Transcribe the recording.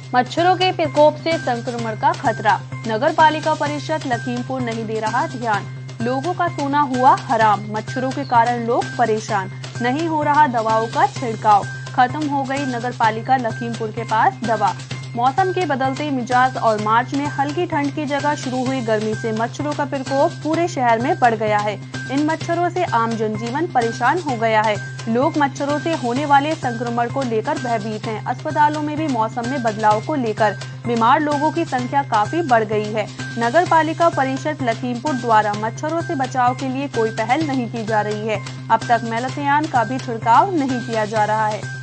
मच्छरों के प्रकोप से संक्रमण का खतरा। नगर पालिका परिषद लखीमपुर नहीं दे रहा ध्यान। लोगों का सोना हुआ हराम। मच्छरों के कारण लोग परेशान। नहीं हो रहा दवाओं का छिड़काव। खत्म हो गई नगर पालिका लखीमपुर के पास दवा। मौसम के बदलते मिजाज और मार्च में हल्की ठंड की जगह शुरू हुई गर्मी से मच्छरों का प्रकोप पूरे शहर में बढ़ गया है। इन मच्छरों से आम जनजीवन परेशान हो गया है। लोग मच्छरों से होने वाले संक्रमण को लेकर भयभीत हैं। अस्पतालों में भी मौसम में बदलाव को लेकर बीमार लोगों की संख्या काफी बढ़ गई है। नगर पालिका परिषद लखीमपुर द्वारा मच्छरों से बचाव के लिए कोई पहल नहीं की जा रही है। अब तक मेलाथियान का भी छिड़काव नहीं किया जा रहा है।